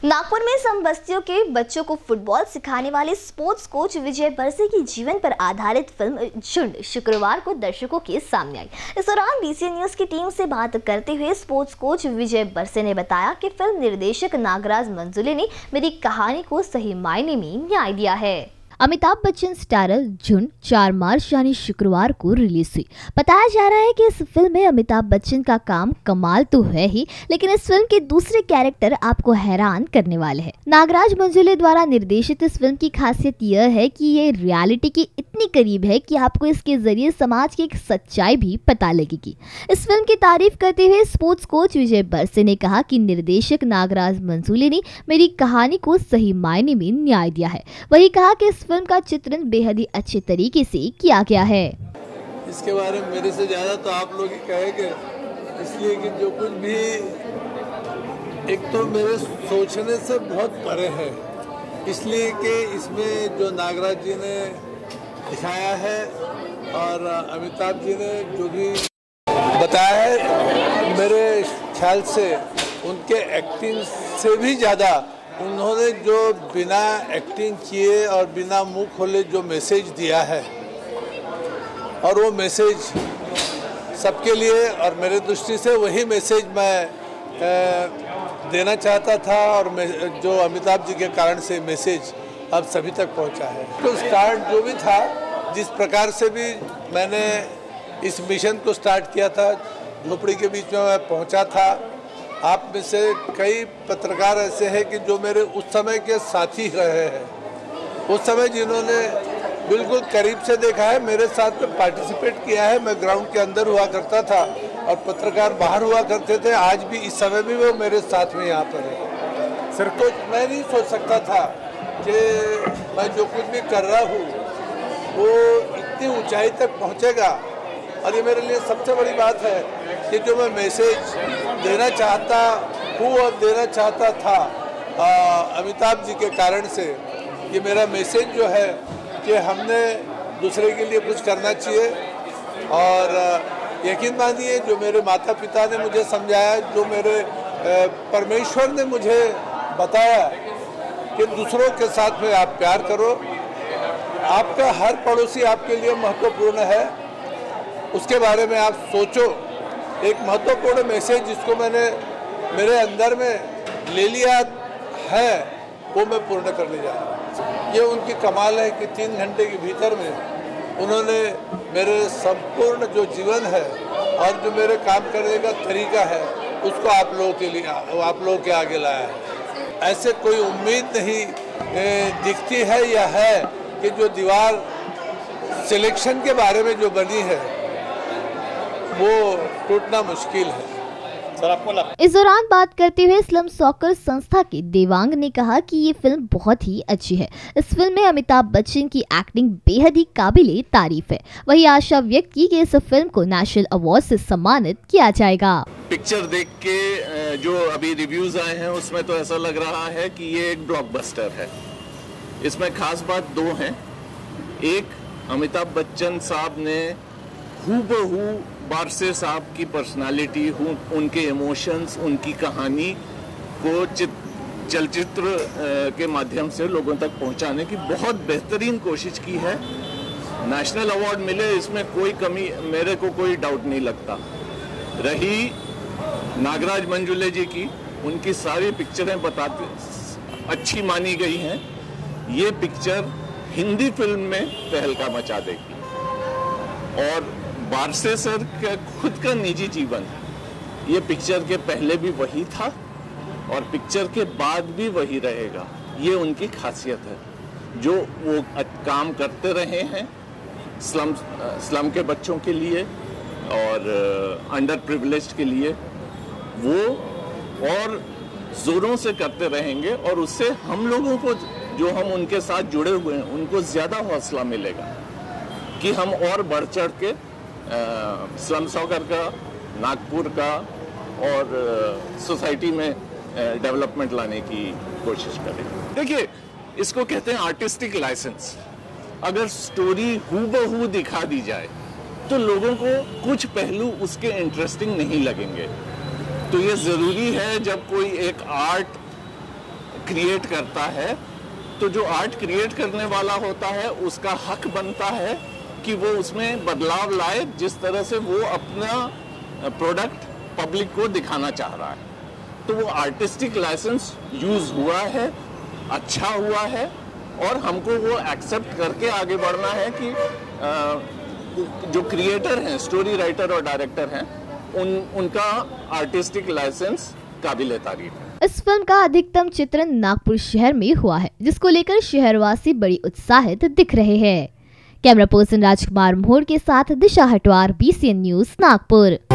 नागपुर में सम बस्तियों के बच्चों को फुटबॉल सिखाने वाले स्पोर्ट्स कोच विजय बरसे की जीवन पर आधारित फिल्म झुंड शुक्रवार को दर्शकों के सामने आई। इस दौरान बीसीएन न्यूज की टीम से बात करते हुए स्पोर्ट्स कोच विजय बरसे ने बताया कि फिल्म निर्देशक नागराज मंजुले ने मेरी कहानी को सही मायने में न्याय दिया है। अमिताभ बच्चन स्टारर झुंड 4 मार्च यानी शुक्रवार को रिलीज हुई। बताया जा रहा है कि इस फिल्म में अमिताभ बच्चन का काम कमाल तो है ही, लेकिन इस फिल्म के दूसरे कैरेक्टर आपको हैरान करने वाले हैं। नागराज मंजुले द्वारा निर्देशित इस फिल्म की खासियत यह है कि ये रियलिटी के इतनी करीब है कि आपको इसके जरिए समाज की एक सच्चाई भी पता लगेगी। इस फिल्म की तारीफ करते हुए स्पोर्ट्स कोच विजय बरसे ने कहा कि निर्देशक नागराज मंजुले ने मेरी कहानी को सही मायने में न्याय दिया है। वही कहा कि इस फिल्म का चित्रण बेहद ही अच्छे तरीके से किया गया है। इसके बारे में मेरे से ज्यादा तो आप लोग ही कहेंगे, इसलिए कि जो कुछ भी एक तो मेरे सोचने से बहुत परे है, इसलिए कि इसमें जो नागराज जी ने दिखाया है और अमिताभ जी ने जो भी बताया है, मेरे ख्याल से उनके एक्टिंग से भी ज़्यादा उन्होंने जो बिना एक्टिंग किए और बिना मुंह खोले जो मैसेज दिया है, और वो मैसेज सबके लिए और मेरे दृष्टि से वही मैसेज मैं देना चाहता था, और जो अमिताभ जी के कारण से मैसेज अब सभी तक पहुंचा है। तो स्टार्ट जो भी था, जिस प्रकार से भी मैंने इस मिशन को स्टार्ट किया था, झोपड़ी के बीच में मैं पहुंचा था। आप में से कई पत्रकार ऐसे हैं कि जो मेरे उस समय के साथी रहे हैं, उस समय जिन्होंने बिल्कुल करीब से देखा है, मेरे साथ में पार्टिसिपेट किया है। मैं ग्राउंड के अंदर हुआ करता था और पत्रकार बाहर हुआ करते थे। आज भी इस समय भी वो मेरे साथ में यहाँ पर है। सर, तो मैं नहीं सोच सकता था कि मैं जो कुछ भी कर रहा हूँ वो इतनी ऊंचाई तक पहुँचेगा, और ये मेरे लिए सबसे बड़ी बात है कि जो मैं मैसेज देना चाहता हूँ और देना चाहता था अमिताभ जी के कारण से, ये मेरा मैसेज जो है कि हमने दूसरे के लिए कुछ करना चाहिए। और यकीन मानिए, जो मेरे माता पिता ने मुझे समझाया, जो मेरे परमेश्वर ने मुझे बताया कि दूसरों के साथ में आप प्यार करो, आपका हर पड़ोसी आपके लिए महत्वपूर्ण है, उसके बारे में आप सोचो। एक महत्वपूर्ण मैसेज जिसको मैंने मेरे अंदर में ले लिया है, वो मैं पूर्ण करने जा रहा हूँ। ये उनकी कमाल है कि 3 घंटे के भीतर में उन्होंने मेरे संपूर्ण जो जीवन है और जो मेरे काम करने का तरीका है, उसको आप लोगों के आगे लाया है। ऐसे कोई उम्मीद नहीं दिखती है या है कि जो दीवार सिलेक्शन के बारे में जो बनी है वो टूटना मुश्किल है। सर, आपको इस दौरान बात करते हुए स्लम सॉकर संस्था के देवांग ने कहा कि ये फिल्म बहुत ही अच्छी है। इस फिल्म में अमिताभ बच्चन की एक्टिंग बेहद ही काबिले तारीफ है। वही आशा व्यक्त की कि इस फिल्म को नेशनल अवार्ड से सम्मानित किया जाएगा। पिक्चर देख के जो अभी रिव्यूज आए हैं, उसमें तो ऐसा लग रहा है कि ये एक ब्लॉकबस्टर है। इसमें खास बात 2 हैं। एक, अमिताभ बच्चन साहब ने हूबहू बारसे साहब की पर्सनालिटी, उनके इमोशंस, उनकी कहानी को चलचित्र के माध्यम से लोगों तक पहुंचाने की बहुत बेहतरीन कोशिश की है। नेशनल अवार्ड मिले, इसमें कोई कमी, मेरे को कोई डाउट नहीं लगता। रही नागराज मंजुले जी की, उनकी सारी पिक्चरें अच्छी मानी गई हैं। ये पिक्चर हिंदी फिल्म में तहलका मचा देगी। और बारसे सर का खुद का निजी जीवन, ये पिक्चर के पहले भी वही था और पिक्चर के बाद भी वही रहेगा। ये उनकी खासियत है, जो वो काम करते रहे हैं स्लम के बच्चों के लिए और अंडर प्रिविलेज्ड के लिए, वो और जोरों से करते रहेंगे। और उससे हम लोगों को, जो हम उनके साथ जुड़े हुए हैं, उनको ज़्यादा हौसला मिलेगा कि हम और बढ़ चढ़ के स्लम सॉकर का, नागपुर का और सोसाइटी में डेवलपमेंट लाने की कोशिश करें। देखिए, इसको कहते हैं आर्टिस्टिक लाइसेंस। अगर स्टोरी हूबहू दिखा दी जाए तो लोगों को कुछ पहलू उसके इंटरेस्टिंग नहीं लगेंगे। तो ये ज़रूरी है, जब कोई एक आर्ट क्रिएट करता है, तो जो आर्ट क्रिएट करने वाला होता है उसका हक बनता है कि वो उसमें बदलाव लाए, जिस तरह से वो अपना प्रोडक्ट पब्लिक को दिखाना चाह रहा है। तो वो आर्टिस्टिक लाइसेंस यूज हुआ है, अच्छा हुआ है, और हमको वो एक्सेप्ट करके आगे बढ़ना है कि जो क्रिएटर हैं, स्टोरी राइटर और डायरेक्टर हैं, उनका आर्टिस्टिक लाइसेंस काबिल तारीफ है। इस फिल्म का अधिकतम चित्रण नागपुर शहर में हुआ है, जिसको लेकर शहरवासी बड़ी उत्साहित दिख रहे हैं। कैमरा पर्सन राजकुमार मोहर के साथ दिशा हटवार, BCN न्यूज नागपुर।